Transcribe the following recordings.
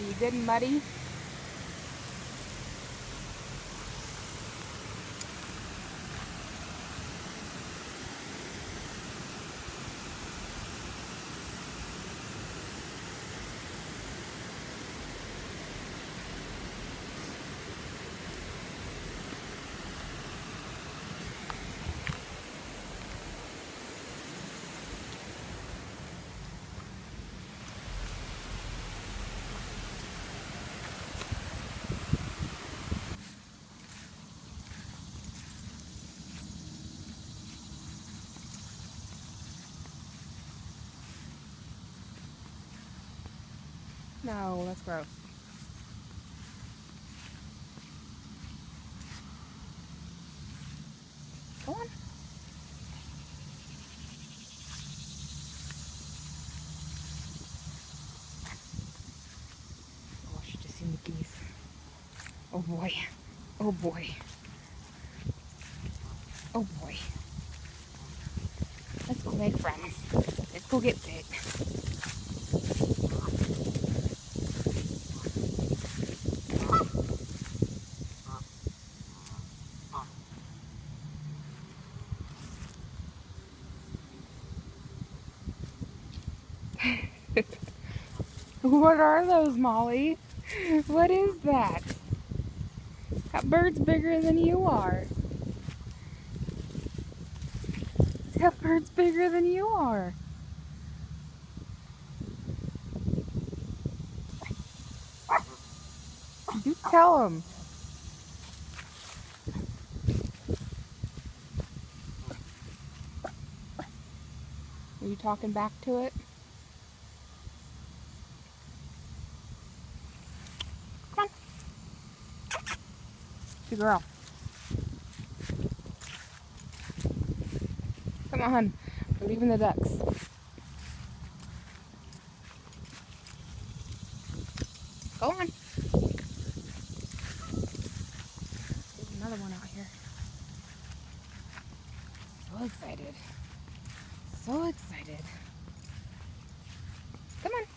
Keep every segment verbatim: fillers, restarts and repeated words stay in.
you good and muddy? No, that's gross. Go on. Oh, she just seen the geese. Oh boy. Oh boy. Oh boy. Let's go make friends. Let's go get bit. What are those, Molly? What is that? That bird's bigger than you are. That bird's bigger than you are. You tell him. Are you talking back to it? Come on. Good girl. Come on. We're leaving the ducks. Go on. There's another one out here. So excited. So excited. Come on.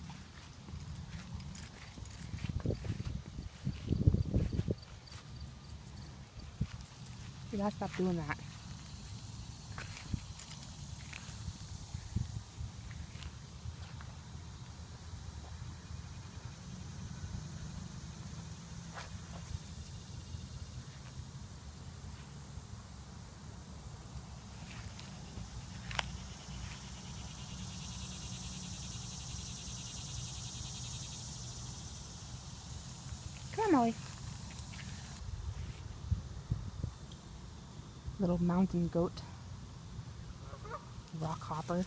You gotta stop doing that. Come on, Molly. Little mountain goat. Rock hopper.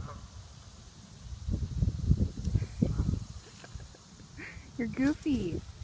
You're goofy.